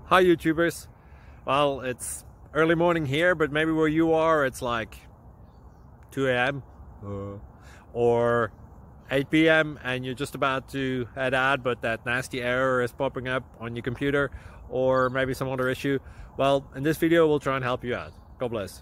Hi YouTubers. Well, it's early morning here, but maybe where you are it's like 2 a.m. or 8 p.m. and you're just about to head out, but that nasty error is popping up on your computer, or maybe some other issue. Well, in this video we'll try and help you out. God bless.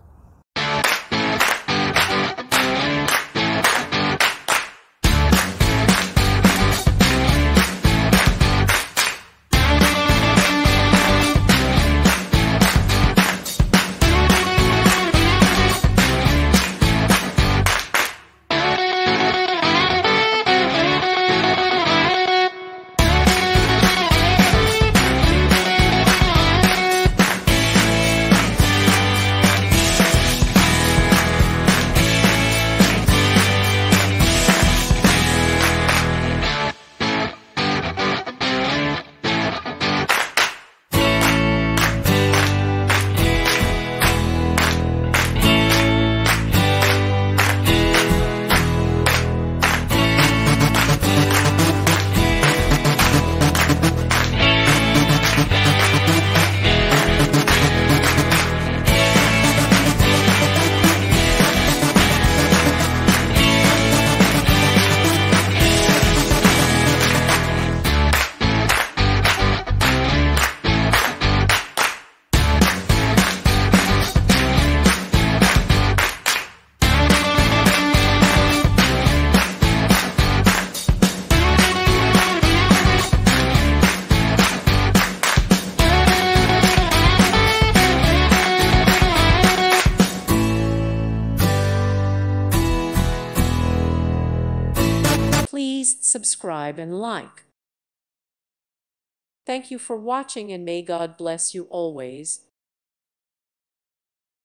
Please subscribe and like. Thank you for watching, and may God bless you always.